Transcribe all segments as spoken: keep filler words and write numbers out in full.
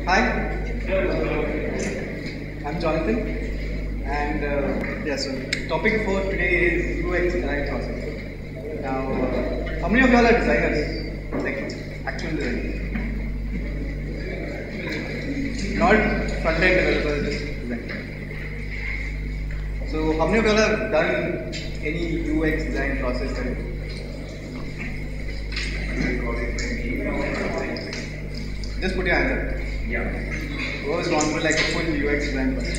Hi, I'm Jonathan, and uh, yeah, so topic for today is U X design process. Now, uh, how many of y'all are designers? Like actual designers? Not front-end developers, just designers. So, how many of y'all have done any U X design process? Just put your hands up. Yeah. Who was gone through like a full U X design process?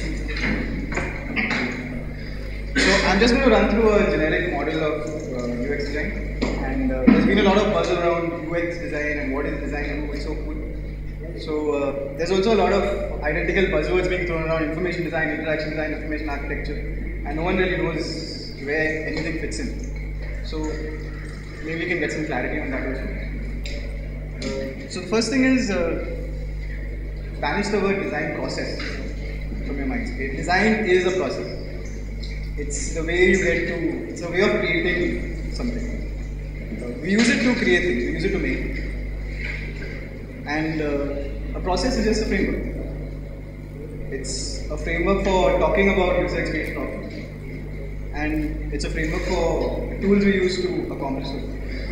So I'm just going to run through a generic model of uh, U X design, and uh, there's been a lot of buzz around U X design and what is design and what's so cool. So uh, there's also a lot of identical buzzwords being thrown around: information design, interaction design, information architecture, and no one really knows where anything fits in. So maybe we can get some clarity on that also. Uh, so the first thing is uh, banish the word design process from your minds. Okay? Design is a process. It's the way you get to, it's a way of creating something. Uh, we use it to create things, we use it to make things. And uh, a process is just a framework. It's a framework for talking about user experience problems. And it's a framework for the tools we use to accomplish those.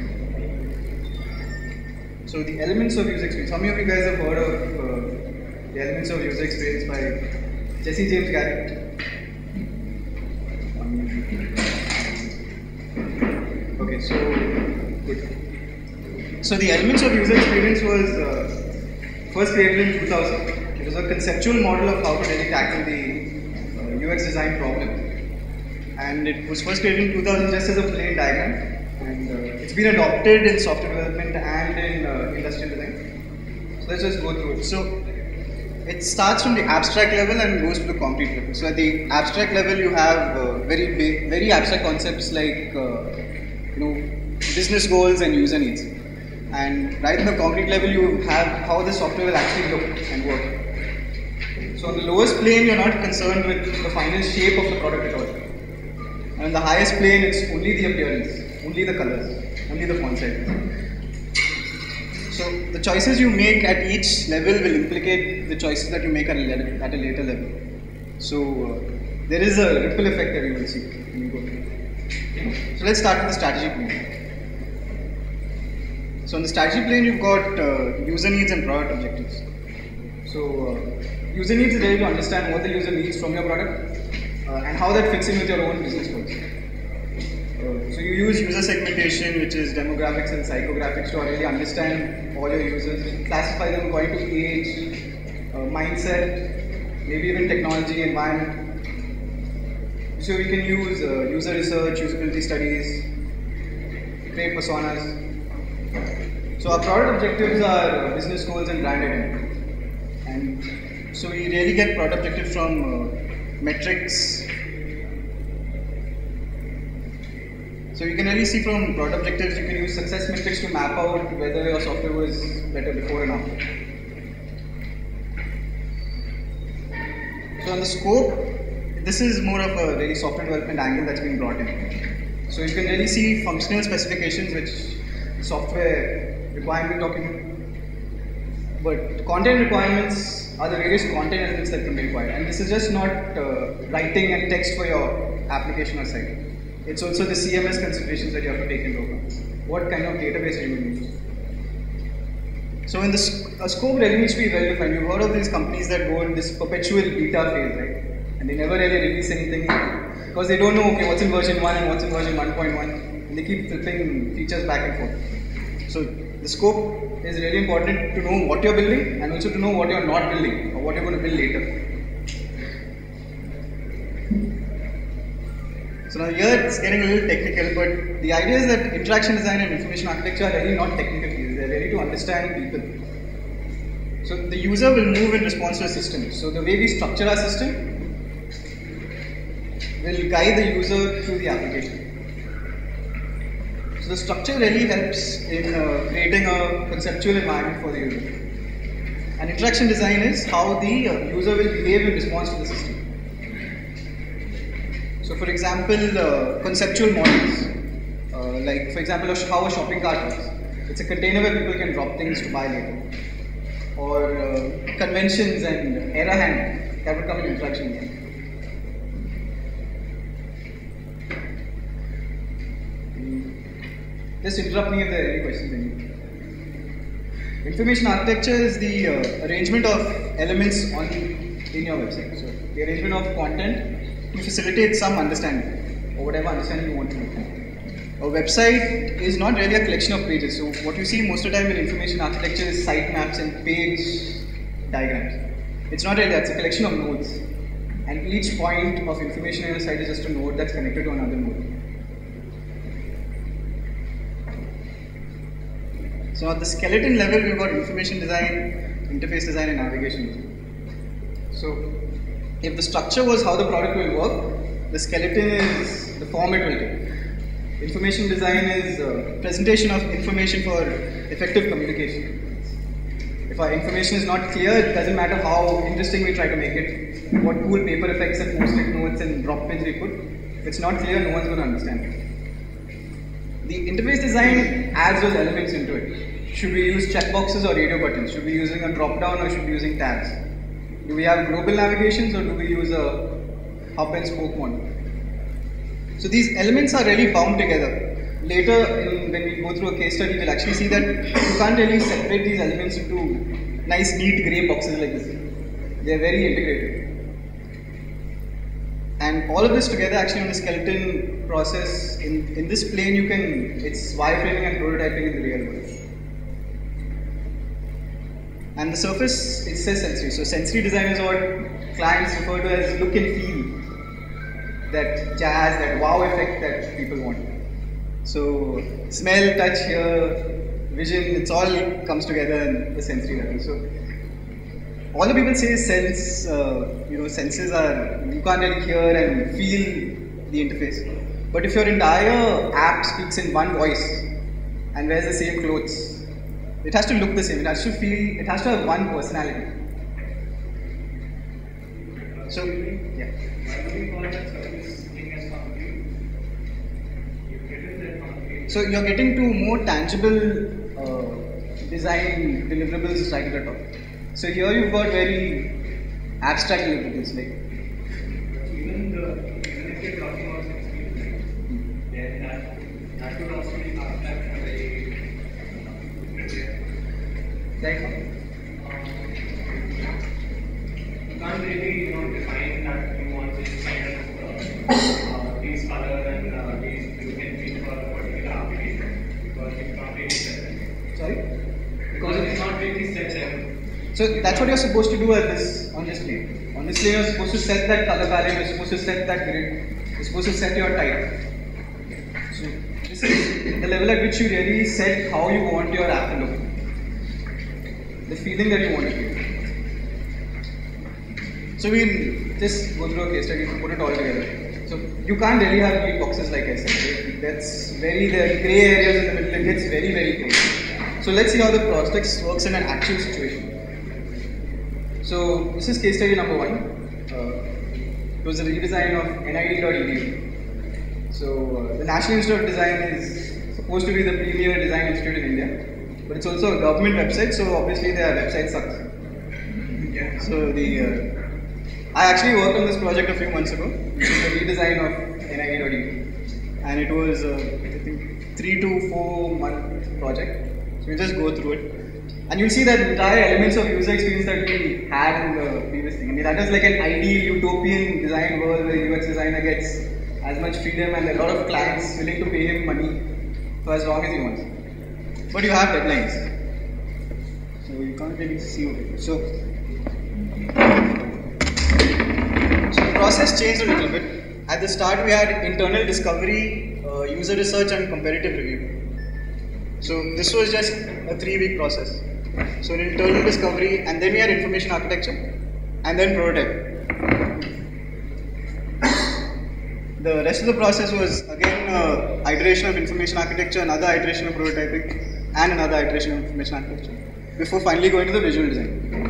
So the elements of user experience. How many of you guys have heard of uh, the elements of user experience by Jesse James Garrett? Okay, so good. So the elements of user experience was uh, first created in two thousand. It was a conceptual model of how to really tackle the uh, U X design problem. And it was first created in two thousand just as a plain diagram. And uh, it's been adopted in software development and in uh, industrial design. So let's just go through it. So it starts from the abstract level and goes to the concrete level. So at the abstract level, you have uh, very very abstract concepts like uh, you know business goals and user needs. And right in the concrete level, you have how the software will actually look and work. So on the lowest plane, you're not concerned with the final shape of the product at all. And on the highest plane, it's only the appearance. Only the colors, only the font size. So the choices you make at each level will implicate the choices that you make at a later, at a later level. So uh, there is a ripple effect that you will see when you go through. So let's start with the strategy plane. So on the strategy plane, you've got uh, user needs and product objectives. So uh, user needs is really to understand what the user needs from your product uh, and how that fits in with your own business goals. So you use user segmentation, which is demographics and psychographics, to really understand all your users, classify them according to age, uh, mindset, maybe even technology, environment. So we can use uh, user research, usability studies, create personas. So our product objectives are uh, business goals and brand identity. And so we really get product objectives from uh, metrics. So you can really see from product objectives, you can use success metrics to map out whether your software was better before and after. So on the scope, this is more of a really software development angle that's been brought in. So you can really see functional specifications, which software requirement document. But content requirements are the various content elements that can be required. And this is just not uh, writing and text for your application or site. It's also the C M S considerations that you have to take into account. What kind of database are you going to use? So in the sc a scope really needs to be well defined. You've heard of these companies that go in this perpetual beta phase, right? And they never really release anything because they don't know, okay, what's in version one and what's in version one point one. And they keep flipping features back and forth. So the scope is really important to know what you're building and also to know what you're not building or what you're going to build later. So now here it's getting a little technical, but the idea is that interaction design and information architecture are really not technical fields, they're really to understand people. So the user will move in response to a system. So the way we structure our system will guide the user through the application. So the structure really helps in uh, creating a conceptual environment for the user. And interaction design is how the uh, user will behave in response to the system. So for example, uh, conceptual models, uh, like for example how a shopping cart works. It's a container where people can drop things to buy later. or uh, conventions and error handling that would come in interaction design. Just interrupt me if there are any questions. Information architecture is the uh, arrangement of elements on in your website. So the arrangement of content to facilitate some understanding or whatever understanding you want to make. A website is not really a collection of pages. So what you see most of the time in information architecture is site maps and page diagrams. It's not really that, it's a collection of nodes. And each point of information in your site is just a node that's connected to another node. So at the skeleton level, we've got information design, interface design, and navigation. So if the structure was how the product will work, the skeleton is the form it will take. Information design is uh, presentation of information for effective communication. If our information is not clear, it doesn't matter how interesting we try to make it, what cool paper effects and post-it notes and drop pins we put. If it's not clear, no one's going to understand it. The interface design adds those elements into it. Should we use checkboxes or radio buttons? Should we be using a drop-down or should we be using tabs? Do we have global navigations or do we use a hub and spoke model? So these elements are really bound together. Later, in, when we go through a case study, we'll actually see that you can't really separate these elements into nice, neat grey boxes like this. They're very integrated. And all of this together, actually, on the skeleton process, in, in this plane, you can, it's wireframing and prototyping in the real world. And the surface, it says sensory. So sensory design is what clients refer to as look and feel. That jazz, that wow effect that people want. So smell, touch, hear, vision, it's all comes together in the sensory level. So all the people say sense, uh, you know, senses are, you can't really hear and feel the interface. But if your entire app speaks in one voice and wears the same clothes, it has to look the same, it has to feel, it has to have one personality. So, yeah. So you're getting to more tangible uh, design deliverables right at the top. So here you've got very abstract deliverables like even the even if you're talking about sensory, then that that would also be abstract and very like you can't really you know define that you want this kind of uh, uh, these color and uh, these you can think for a particular application because it's not really set. Sorry? Because it's not really set there. So that's what you're supposed to do at this on this plane. On this plane, you're supposed to set that color palette. You're supposed to set that grid. You're supposed to set your type. So this is the level at which you really set how you want your app to look, the feeling that you want to give. So we'll just go through a case study to put it all together. So you can't really have neat boxes like I said. That's very the grey areas in the middle. It gets very very grey. So let's see how the Prospects works in an actual situation. So this is case study number one. Uh, it was a redesign of N I D dot E D U. So uh, the National Institute of Design is supposed to be the premier design institute in India, but it's also a government website. So obviously their website sucks. Yeah. So the uh, I actually worked on this project a few months ago, which is the redesign of N I D dot E D U, and it was uh, I think three to four month project. So we just go through it. And you'll see that entire elements of user experience that we had in the previous thing. I mean, that is like an ideal utopian design world where U X designer gets as much freedom and a lot of clients willing to pay him money for as long as he wants. But you have deadlines. So you can't really see it. So, so the process changed a little bit. At the start we had internal discovery, uh, user research and comparative review. So this was just a three week process. So internal discovery, and then we had information architecture, and then prototype. The rest of the process was again uh, iteration of information architecture, another iteration of prototyping, and another iteration of information architecture, before finally going to the visual design.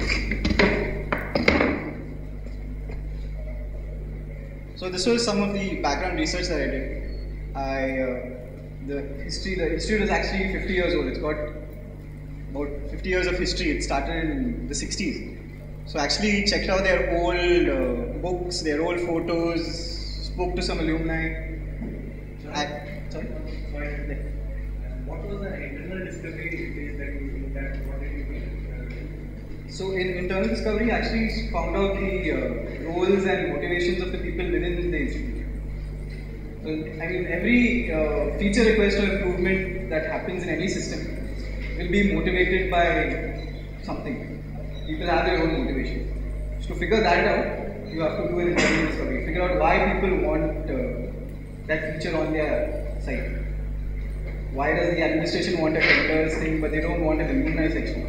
So this was some of the background research that I did. I uh, the history, the institute is actually fifty years old. It's got about fifty years of history. It started in the sixties. So actually checked out their old uh, books, their old photos, spoke to some alumni. I, sorry? Sorry. What was the internal discovery phase that you looked at? What did you do? So in internal discovery, actually found out the uh, roles and motivations of the people within the institute. So, I mean, every uh, feature request or improvement that happens in any system will be motivated by something. People have their own motivation. So to figure that out, you have to do an internal discovery. Figure out why people want uh, that feature on their site. Why does the administration want a tenders thing, but they don't want an alumni section?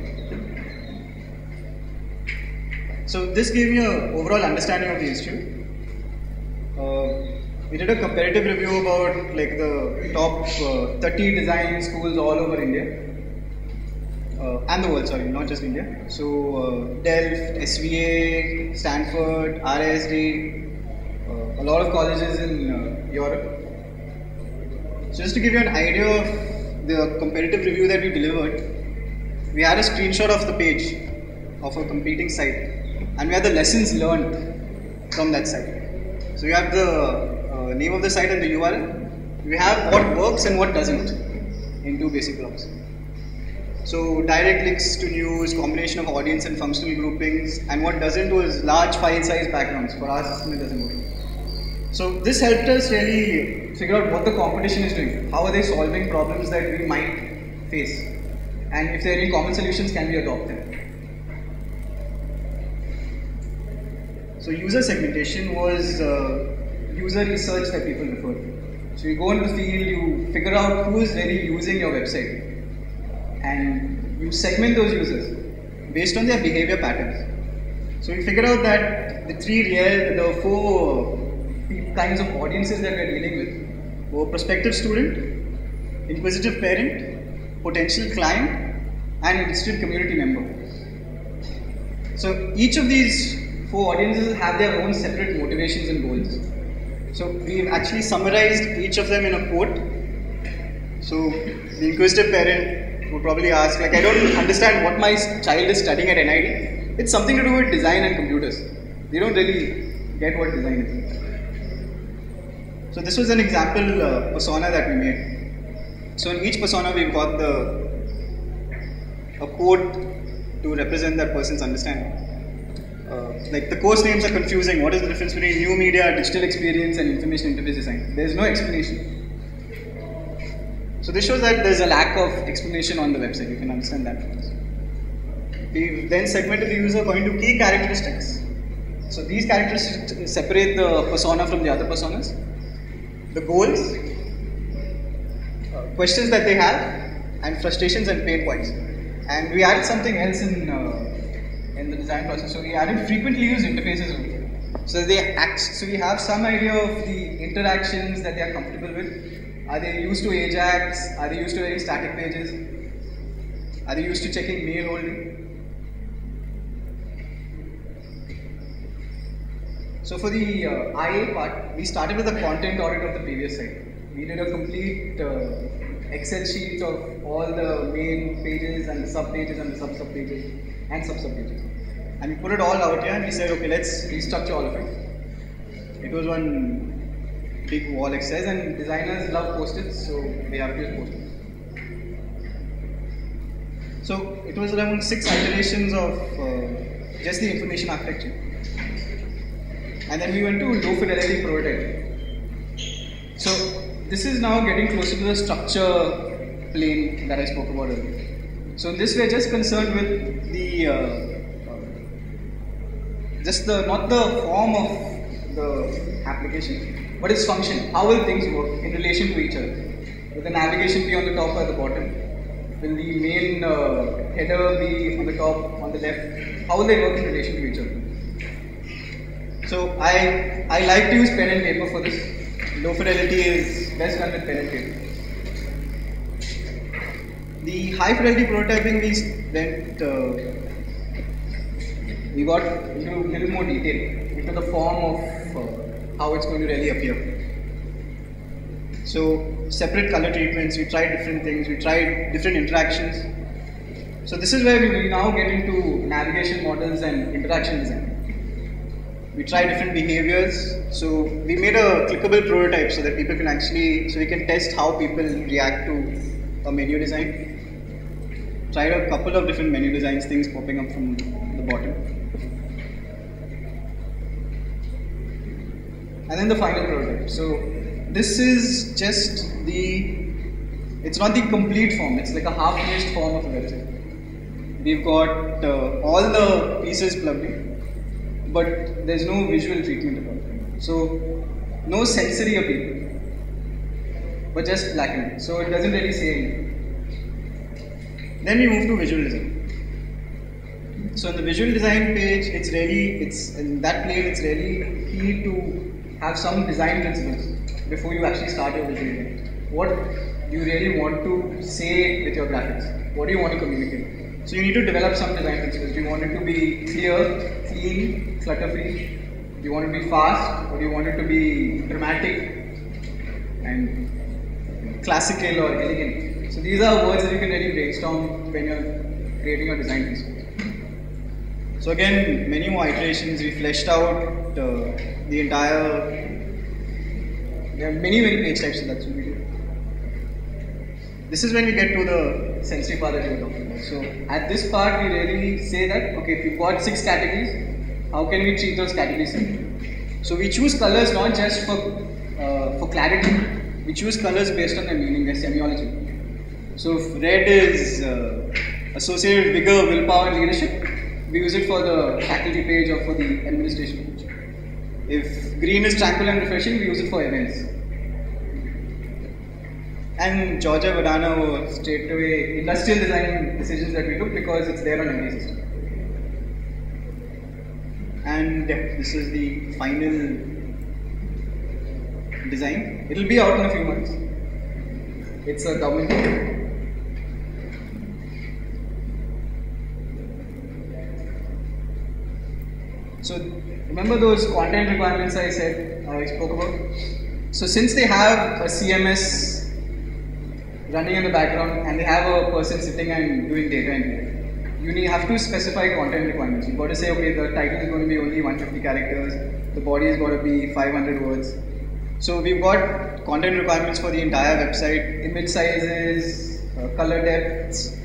So this gave me an overall understanding of the institute. Uh, we did a comparative review about like the top uh, thirty design schools all over India. Uh, and the world, sorry, not just India. So uh, Delft, S V A, Stanford, R I S D, uh, a lot of colleges in uh, Europe. So just to give you an idea of the comparative review that we delivered, we had a screenshot of the page of a competing site, and we had the lessons learned from that site. So you have the uh, name of the site and the U R L. We have what works and what doesn't in two basic blocks. So direct links to news, combination of audience and functional groupings, and what doesn't was large file size backgrounds. For our system it doesn't work. So this helped us really figure out what the competition is doing. How are they solving problems that we might face? And if there are any common solutions, can we adopt them? So user segmentation was uh, user research that people refer to. So you go into the field, you figure out who is really using your website, and you segment those users based on their behavior patterns. So we figured out that the three real, the four kinds of audiences that we're dealing with were prospective student, inquisitive parent, potential client, and interested community member. So each of these four audiences have their own separate motivations and goals. So we've actually summarized each of them in a quote. So the inquisitive parent would probably ask, like, I don't understand what my child is studying at N I D. It's something to do with design and computers. They don't really get what design is. So this was an example uh, persona that we made. So in each persona we've got the a quote to represent that person's understanding. Uh, like the course names are confusing. What is the difference between new media, digital experience, and information interface design? There's no explanation. So this shows that there's a lack of explanation on the website. You can understand that. We've then segmented the user according to key characteristics. So these characteristics separate the persona from the other personas. The goals, uh, questions that they have, and frustrations and pain points. And we added something else in uh, in the design process. So we added frequently used interfaces. So they act. So we have some idea of the interactions that they are comfortable with. Are they used to Ajax? Are they used to very static pages? Are they used to checking mail holding? So for the uh, I A part, we started with a content audit of the previous site. We did a complete uh, Excel sheet of all the main pages and the sub pages and the sub sub pages and sub sub pages. And we put it all out here and we said, okay, let's restructure all of it. It was one big wall exercise, and designers love post-its, so they have to use post-its. So it was around six iterations of uh, just the information architecture. And then we went to low fidelity prototype. So this is now getting closer to the structure plane that I spoke about earlier. So in this we are just concerned with the uh, uh, just the not the form of the application, but its function. How will things work in relation to each other? Will the navigation be on the top or the bottom? Will the main uh, header be on the top, on the left? How will they work in relation to each other? So I I like to use pen and paper for this. Low fidelity is best done with pen and paper. The high fidelity prototyping, we went uh, we got into a little more detail into the form of uh, how it's going to really appear. So separate color treatments. We tried different things. We tried different interactions. So this is where we will now get into navigation models and interaction design. We try different behaviors. So we made a clickable prototype so that people can actually, so we can test how people react to a menu design. Tried a couple of different menu designs, things popping up from the bottom. And then the final prototype. So this is just the, it's not the complete form, it's like a half-finished form of a website. We've got uh, all the pieces plugged in, but there's no visual treatment about it. So no sensory appeal, but just black and white. So it doesn't really say anything. Then we move to visual design. So in the visual design page, it's really, it's in that plane, it's really key to have some design principles before you actually start your visual design. What do you really want to say with your graphics? What do you want to communicate? So you need to develop some design principles. Do you want it to be clear, clean, clutter-free? Do you want it to be fast, or do you want it to be dramatic and classical or elegant? So these are words that you can really brainstorm when you're creating your design principles. So again, many more iterations. We fleshed out uh, the entire. There are many, many page types, so that's what we do. This is when we get to the sensory part that we were talking about. So at this part, we really say that, okay, if we've got six categories, how can we treat those categories? So we choose colors not just for uh, for clarity. We choose colors based on their meaning, their semiology. So if red is uh, associated with vigor, willpower, and leadership, we use it for the faculty page or for the administration page. If green is tranquil and refreshing, we use it for events. And Georgia Vadana were straight away industrial design decisions that we took because it's there on every system. And yeah, this is the final design. It will be out in a few months. It's a government project. So remember those content requirements I said, I spoke about? So since they have a C M S running in the background and they have a person sitting and doing data entry, you need, have to specify content requirements. You've got to say, okay, the title is going to be only one hundred fifty characters, the body is going to be five hundred words. So we've got content requirements for the entire website, image sizes, uh, color depths.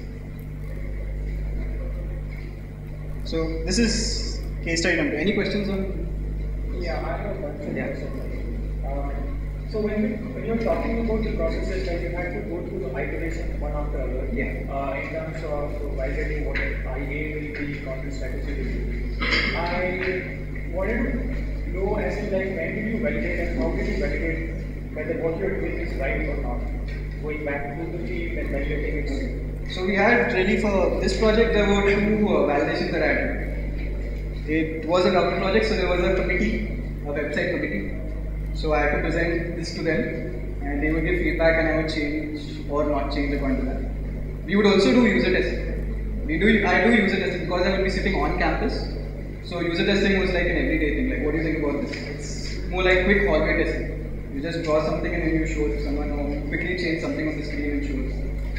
So this is case study number. Any questions on? Yeah, I have a question. Yeah. Uh, so when, we, when you're talking about the processes, like you have to go through the iteration one after other. Yeah. Uh, in terms of validating what I A will be, content strategy will be. I wanted to know as in like when did you validate and how did you validate whether what you're doing is right or not? Going back to the team and validating it. So we had really for this project there were two uh, validations that I had. It was a government project, so there was a committee, a website committee. So I had to present this to them, and they would give feedback, and I would change or not change according to that. We would also do user testing. We do, I do user testing because I would be sitting on campus. So user testing was like an everyday thing. Like, what do you think about this? It's more like quick hallway testing. You just draw something and then you show it to someone, or quickly change something on the screen and show it.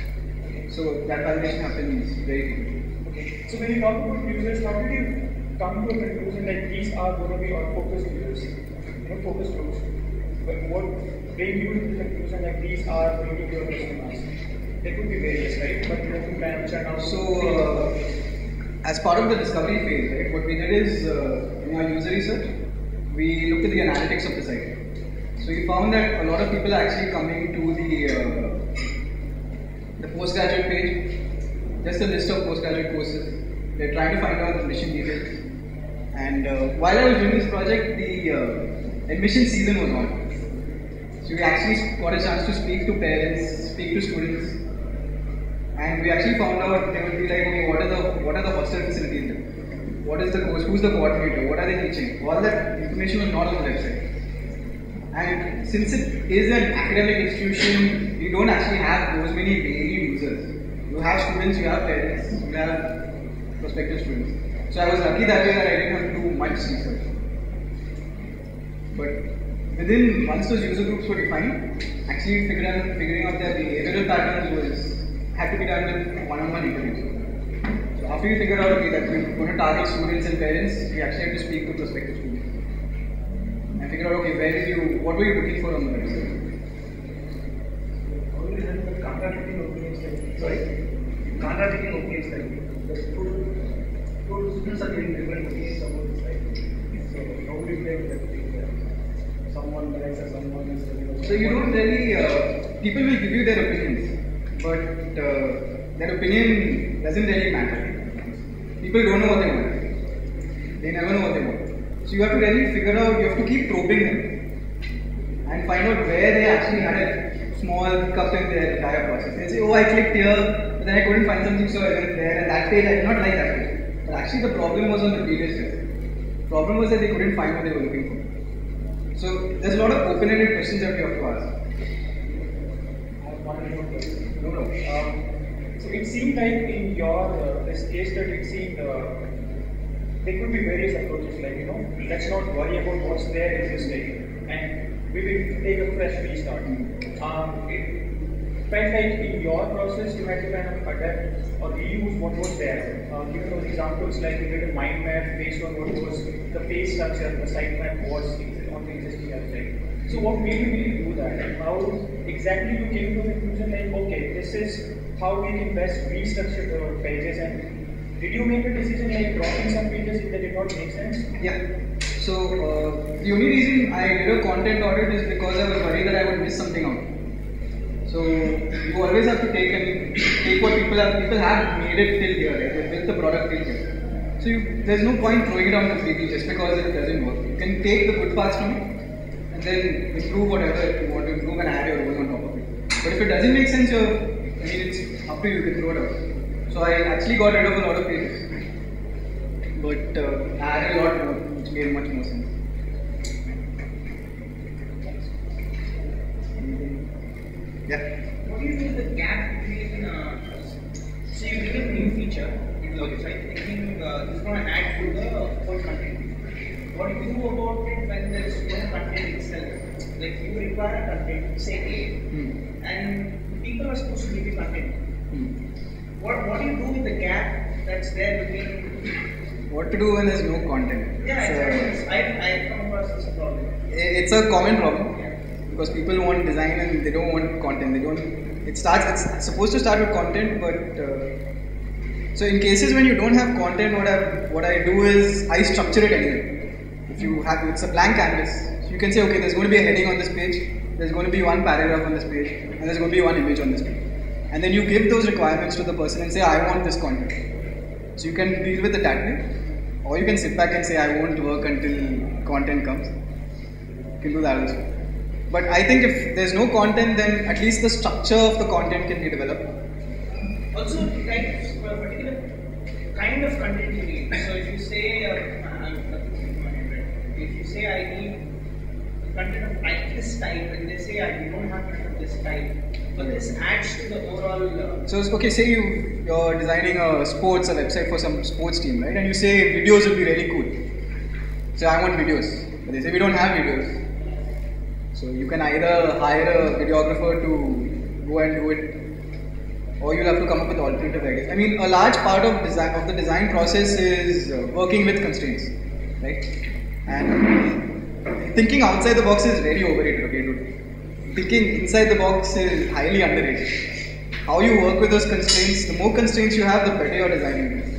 So that validation happens very quickly. Okay. So when you talk about users, how did you come to a conclusion that these are going to be our focus users, you know, focus groups? But what they you to the conclusion that these are going to be your customers? There could be various, right? But you have to plan churn out. So, uh, as part of the discovery phase, right, what we did is uh, in our user research, we looked at the analytics of the site. So we found that a lot of people are actually coming to the uh, the postgraduate page, just a list of postgraduate courses. They're trying to find out the admission details. And uh, while I was doing this project, the uh, admission season was on. So we actually got a chance to speak to parents, speak to students, and we actually found out they would be like, okay, what are the what are the hostel facilities there? What is the course? Who's the coordinator? What are they teaching? All that information was not on the website. And since it is an academic institution, we don't actually have those many varied users. You have students, you have parents, you have prospective students. So I was lucky that way that I didn't have to do much research. But within, once those user groups were defined, actually figuring out, figuring out their behavioral patterns was had to be done with one-on-one interviews. after you figure out okay, that we're going to target students and parents, we actually have to speak to prospective students. And figure out okay, where did you, what were you looking for on the website? Always having the contradicting opinions like Sorry? contradicting opinions like the two, two students are getting different opinions about this like so how do you play with that thing? Someone likes or someone is telling us- So you don't really, uh, people will give you their opinions, but uh, their opinion doesn't really matter. People don't know what they want. They never know what they want. So you have to really figure out, you have to keep probing them and find out where they actually had a small cup in their entire process. They say, oh, I clicked here, but then I couldn't find something, so I went there, and that page, I did not like that page. But actually the problem was on the previous page. The problem was that they couldn't find what they were looking for. So there's a lot of open-ended questions that you have to ask. I have one more question. No problem. Um, so it seemed like in your uh, this case that it seemed uh, there could be various approaches like you know let's not worry about what's there existing and we will take a fresh restart. Um, it felt like in your process you had to kind of adapt or reuse what was there. Uh, given those examples like you did a mind map based on what was the page structure, the sitemap was on the existing website. So what made you really do that and how exactly you came to the conclusion like okay this is how we can best restructure the pages and did you make a decision like dropping some pages if they did not make sense? Yeah. So uh, the only reason I did a content audit is because I was worried that I would miss something out. So you always have to take and take what people have. People have made it till here, right? They've built the product till here. So you, there's no point throwing it out completely just because it doesn't work. You can take the good parts from it and then improve whatever you want to improve and add your own on top of it. But if it doesn't make sense, you're, I mean, it's up to you. You can throw it out. So I actually got rid of a lot of pages, but uh, I added a lot more, which made much more sense. Yeah. What do you think the gap between, uh, so you give a new feature in the website, thinking uh, this is going to add to the whole content. What do you do about it when there is no content itself? Like you require a content, say A, Hmm. and people are supposed to give you content. Hmm. What, what do you do with the gap that's there between? What to do when there's no content? Yeah, It's, exactly. I, I come across this problem. uh, it's a common problem because people want design and they don't want content. They don't. It starts. It's supposed to start with content, but uh, so in cases when you don't have content, what I what I do is I structure it anyway. If you have, it's a blank canvas. So you can say, okay, there's going to be a heading on this page. There's going to be one paragraph on this page, and there's going to be one image on this page. And then you give those requirements to the person and say, I want this content. So you can deal with it that way, or you can sit back and say, I won't work until content comes. You can do that also. But I think if there's no content, then at least the structure of the content can be developed. Also, like a particular kind of content you need. So if you say, uh, I'm nothing in my head, right? If you say I need content of type this type, and they say I don't have content of this type, but this adds to the overall. Uh, So okay, say you you're designing a sports a website for some sports team, right? And you say videos will be really cool. So I want videos, but they say we don't have videos. So you can either hire a videographer to go and do it, or you'll have to come up with alternative ideas. I mean, a large part of design of the design process is uh, working with constraints, right? And thinking outside the box is very overrated. Okay, dude. Thinking inside the box is highly underrated. How you work with those constraints, the more constraints you have, the better your design is.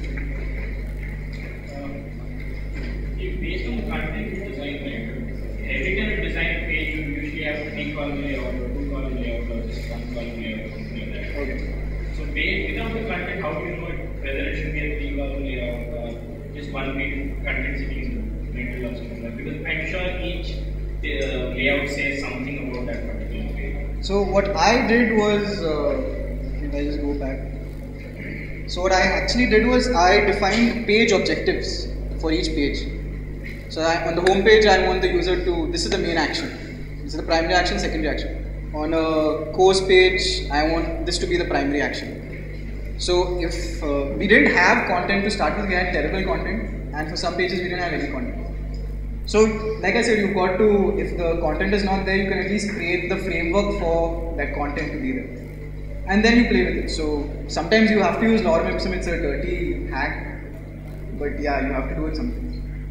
If based on the content you design, right, every time you design a page, you usually have a three column layout or two column layout or just one column layout or something like that. Okay. So based without the content, how do you know it, whether it should be a three column layout or just one page content sitting in the middle or something like that? Because I'm sure each uh, layout says something about that particular page. So what I did was, uh, if I just go back. So what I actually did was I defined page objectives for each page. So I, on the home page, I want the user to, this is the main action. This is the primary action, secondary action. On a course page, I want this to be the primary action. So if uh, we didn't have content to start with, we had terrible content, and for some pages we didn't have any content. So like I said, you've got to, if the content is not there, you can at least create the framework for that content to be there. and then you play with it. So sometimes you have to use lorem ipsum. It's a dirty hack, but yeah, you have to do it sometimes.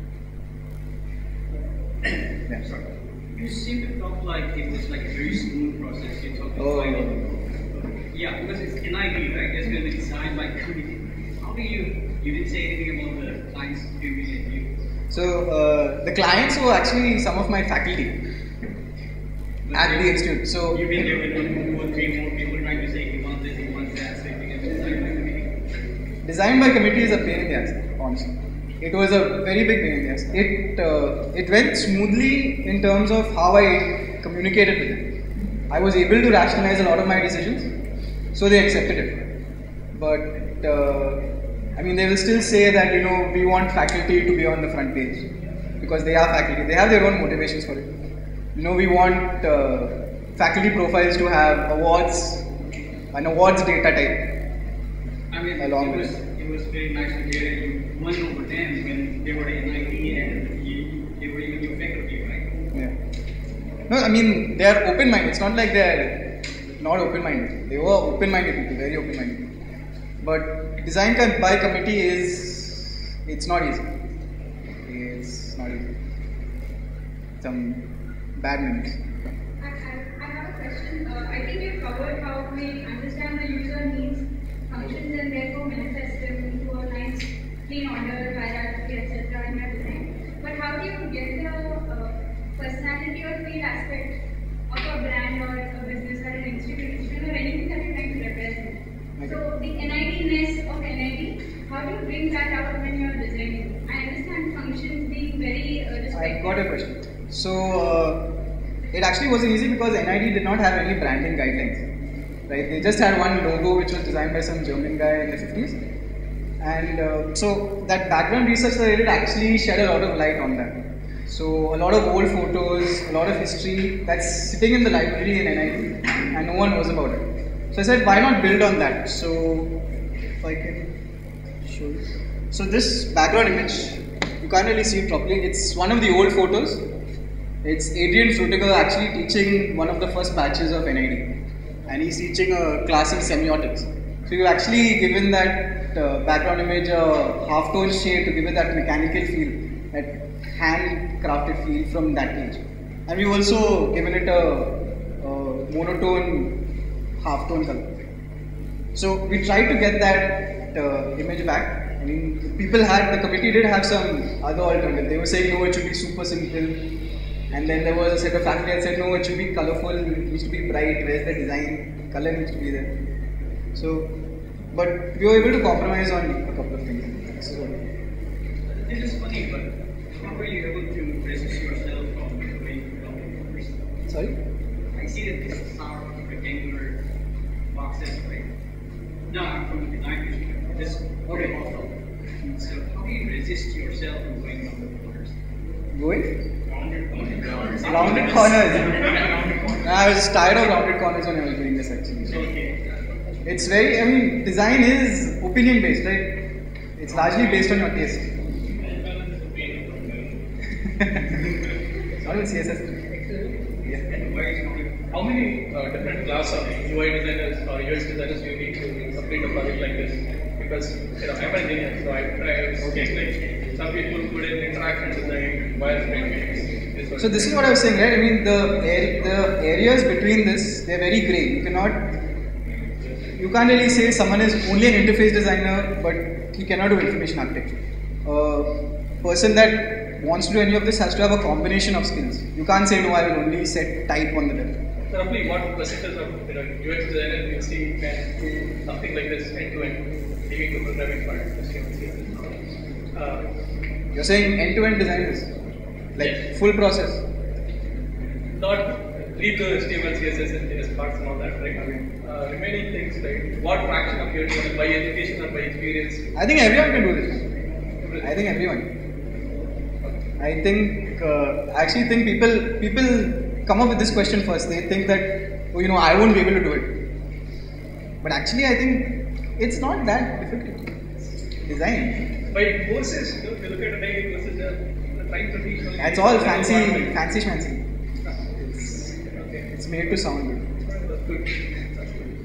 Yeah. You seem to talk like it was like a very smooth process. You talk Oh. like, yeah, because it's N I D, right? It's going to be designed by committee. How do you, you didn't say anything about the clients giving it you? So uh, the clients were actually some of my faculty at the institute. So You've been there with two or three more people trying to say he wants this, he wants that, so you think it's designed by committee. design by committee is a pain in the ass, honestly. It was a very big pain in the ass. It uh, it went smoothly in terms of how I communicated with them. I was able to rationalize a lot of my decisions, so they accepted it. But uh, I mean, they will still say that you know we want faculty to be on the front page because they are faculty. They have their own motivations for it. You know, we want uh, faculty profiles to have awards, an awards data type. I mean, Along it was, with it was very nice to hear that you won over them when they were in I T and you, they were even your faculty, right? Yeah. No, I mean they are open-minded. It's not like they're not open-minded. They were open-minded people, very open-minded. But design by committee is it's not easy. It's not easy. Some bad minutes. I, I, I have a question. Uh, I think you covered how we understand the user needs, functions, and therefore manifest them into a nice, clean order, hierarchy, et cetera in your design. But how do you get the uh, personality or feel aspect of a brand or a business or an institution or anything that you're trying to represent? Okay. So the N I D-ness of N I D, how do you bring that out when you're designing? I understand functions being very uh, I respected. got a question. So uh, it actually wasn't easy because N I D did not have any branding guidelines, right? They just had one logo which was designed by some German guy in the fifties, and uh, so that background research that I did actually shed a lot of light on that. So a lot of old photos, a lot of history that's sitting in the library in N I D, and no one knows about it. So I said, why not build on that? So if I can show you. So this background image, you can't really see it properly. It's one of the old photos. It's Adrian Frutiger actually teaching one of the first batches of N I D, and he's teaching a class in semiotics. So you've actually given that uh, background image a half-tone shade to give it that mechanical feel, that hand-crafted feel from that age. And we've also given it a, a monotone half-tone color. So we tried to get that uh, image back. I mean, people had, the committee did have some other alternative. They were saying, no, it should be super simple. And then there was a set of faculty that said, no, it should be colorful, it needs to be bright, where's the design, color needs to be there. So, but we were able to compromise on a couple of things. This is what This is funny, but how were you able to resist yourself from doing numbers? Sorry? I see that this are rectangular boxes, right? No, I'm from the design perspective. This very awful. So how do you resist yourself from going rounded corners? Going? Rounded corners. Rounded corners. I was tired of rounded corners when I was doing this actually. Okay. It's very, I mean, design is opinion based, right? It's largely based on your taste. Not even C S S. Yeah. How many uh, different class of U I designers or U X designers do you need to complete a project like this? Because you know, I'm an engineer, so I, I was okay. like some people put in interaction design, wireframe. So this is what I was saying, right? I mean, the ar- the areas between this, they're very grey. You cannot, you can't really say someone is only an interface designer, but he cannot do information architecture. A person that wants to do any of this has to have a combination of skills. You can't say, no, I will only set type on the web. Roughly, what percentage of you know, U X designers you see can do something like this end to end, leaving the programming part? Just you see. Uh, You're saying end-to-end designers, like Yes. full process. not read the H T M L, C S S, and J S parts and all that, right? Uh, remaining things, right? What fraction of your design by education or by experience? I think everyone can do this. I think everyone. I think uh, I actually think people people come up with this question first. They think that oh, you know I won't be able to do it. But actually, I think it's not that difficult. Design. By courses, you know, if you look at the daily courses, they're trying to teach. That's all fancy, fancy schmancy. It's, Okay. it's made to sound good. That's good. That's good.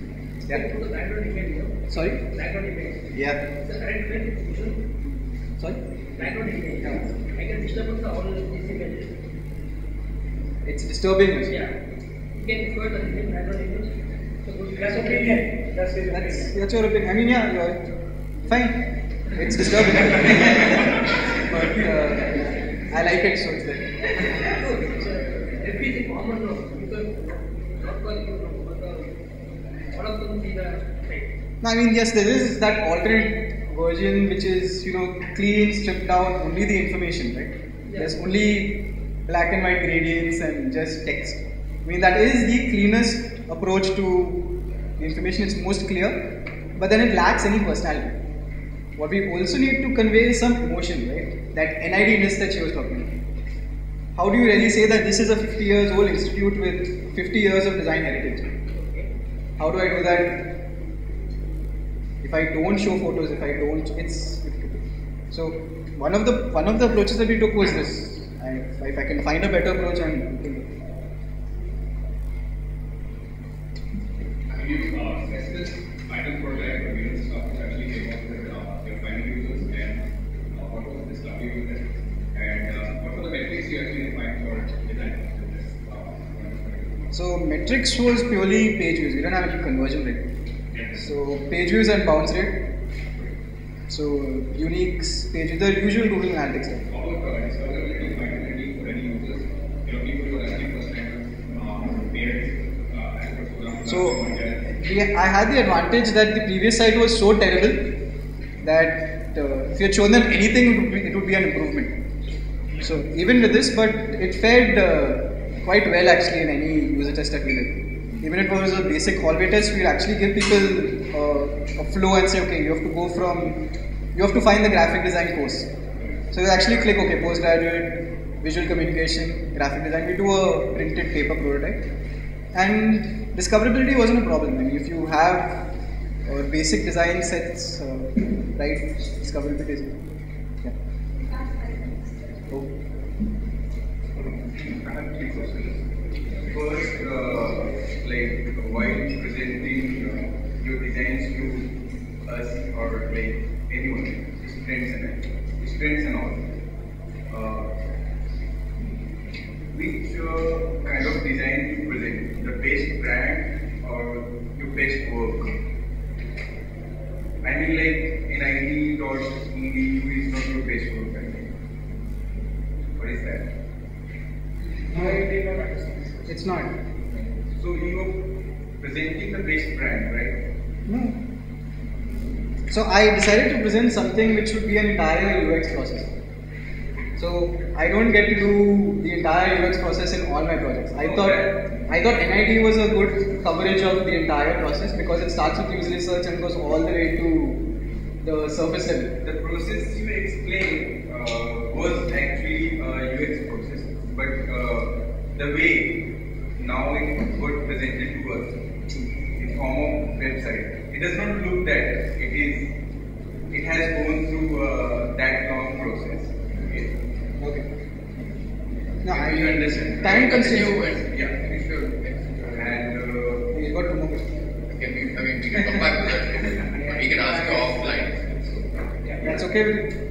Yeah. Put the background image, you know. Sorry? Background image. Yeah. The current image visual Sorry? background image. Yeah. I can disturb the all these images. It's disturbing. Yeah. You can refer the image, background image. So that's opinion. That's his That's, opinion. that's your opinion. I mean, yeah, you're fine. It's disturbing. But uh, I like it, so it's there. Everything common now. Because not for you, but uh, all of them see the right. No, I mean, yes, there is that alternate version which is, you know, clean, stripped down, only the information, right? Yeah. There's only black and white gradients and just text. I mean, that is the cleanest approach to the information, it's most clear, but then it lacks any personality. What we also need to convey is some emotion, right? That N I D-ness that she was talking about. How do you really say that this is a fifty years old institute with fifty years of design heritage? How do I do that? If I don't show photos, if I don't, it's difficult. So one of the one of the approaches that we took was this. I, if I can find a better approach, I'm looking. Have you uh, tested final prototype or unit stuff which actually came up with uh, your final users, and uh, what was the stuff you used, and uh, what were the metrics you actually defined for design with this? Uh, So metrics was purely page views. We don't have any conversion rate. So page views and bounce rate. So uniques, page views, the usual Google Analytics stuff. How about uh, discoverability, findability for any users? You know, people who are actually first time uh, pairs uh, as per program. So we, I had the advantage that the previous site was so terrible that uh, if you had shown them anything, it would be, it would be an improvement. So even with this, but it fared uh, quite well actually in any user test that we did. Even if it was a basic hallway test, we'd actually give people uh, a flow and say, okay, you have to go from, you have to find the graphic design course. So you actually click, okay, postgraduate, visual communication, graphic design. We do a printed paper prototype. And discoverability wasn't a problem. I mean, if you have uh, basic design sets, uh, right, discoverability is good. Yeah. Oh. I have three questions. First, uh, like while presenting uh, your designs to us or like anyone, students and students and all, uh, which uh, kind of design you present? The best brand or your best work? I mean, like N I D dot E D U is not your best work. I mean, what is that? I did not understand. It's not. So you are presenting the best brand, right? No. So I decided to present something which would be an entire U X process. So I don't get to do the entire U X process in all my projects. I thought I thought N I D was a good coverage of the entire process because it starts with user research and goes all the way to the surface level. The process you explained uh, was actually a U X process, but uh, the way now it got presented to us in form of website, it does not look that it is. It has gone through uh, that long process. Okay. Okay. No, You I understand? time Continue consuming. and Yeah. we should. And uh, He's got two more questions. Can we, I mean, we can come back to that. We can ask you offline. That's okay with you?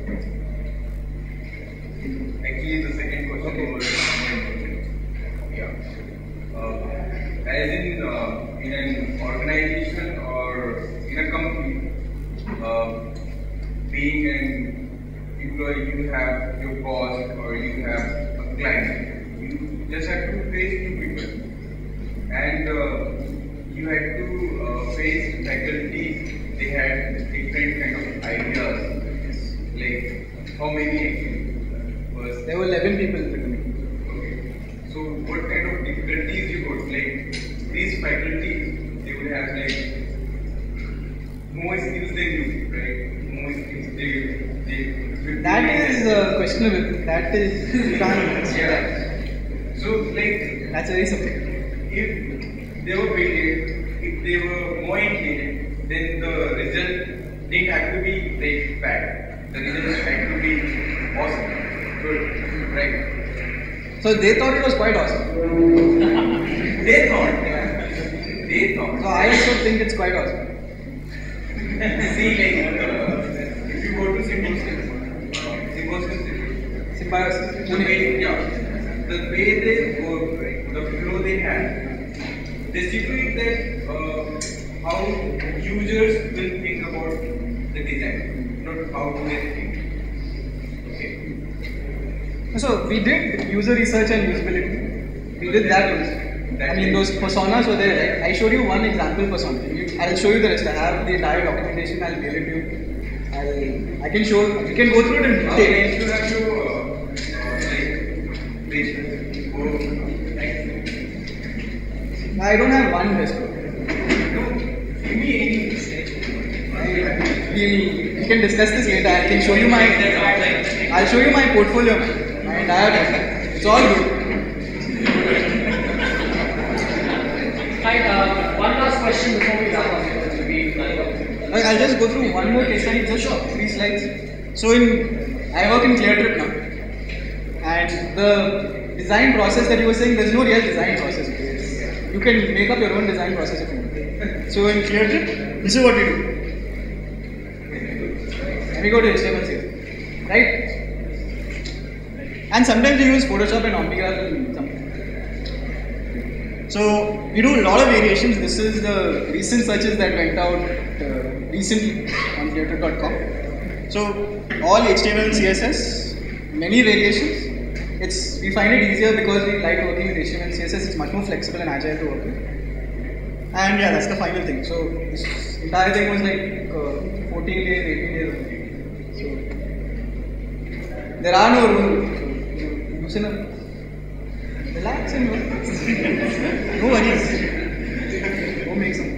actually, the second question Okay. was more important. Yeah. Uh, as in uh, in an organization or in a company, uh, being an employee, you have your boss or you have a client. You just have to face two people, and uh, you had to uh, face faculties. They had different kind of ideas. Like how many actually was There were eleven people in the committee. Okay. So what kind of difficulties you got? Like these faculties, they would have like more skills than you, right? More skills they they. That is uh, questionable. That is you can't answer that. Yeah. So like That's very subjective. if they were weighted, if they were more inclined, then the result didn't have to be like bad. The results had to be awesome, good, right? So they thought it was quite awesome. They thought, they thought. So I also think it's quite awesome. See, like, uh, if you go to Symbiosis, uh, Symbiosis, Symbiosis. the way, yeah, the way they work, right, the flow they have, they stipulate that uh, how users will think about the design, not how do they think. Okay. So we did user research and usability. We did that also. I mean, those personas were there, right? I showed you one example persona. You, I'll show you the rest. I have the entire documentation. I'll mail it to you. I'll, I can show. We can go through it in How detail. many should have to uh, uh, like reach go like I don't have one best code. no, give me any I, we, we can discuss this later. I can show you my. I'll show you my portfolio. My entire. It's all good. Hi, uh, one last question before we wrap up. We'll be running up. I'll just go through one more case study, just three slides. So in, I work in ClearTrip now, and the design process that you were saying, there's no real design process. You can make up your own design process if you want. So in ClearTrip, this is what we do. And we go to H T M L C S S, right? And sometimes we use Photoshop and Omnigraph and something. So we do a lot of variations. This is the recent searches that went out uh, recently on cleartrip dot com. So all H T M L, C S S, many variations. It's we find it easier because we like working with H T M L, C S S. It's much more flexible and agile to work with. And yeah, that's the final thing. So this entire thing was like uh, fourteen days, eighteen days. So there are no rules. So, loosen up. Relax and work. No worries. Go make some.